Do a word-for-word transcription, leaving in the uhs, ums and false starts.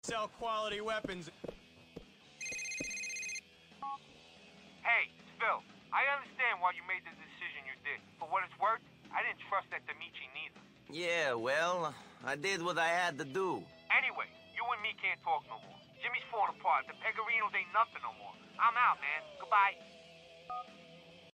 sell quality weapons. Hey, Phil, I understand why you made the decision you did. For what it's worth, I didn't trust that Dimitri neither. Yeah, well, I did what I had to do. Anyway, you and me can't talk no more. Jimmy's falling apart. The Pegorinos ain't nothing no more. I'm out, man. Goodbye.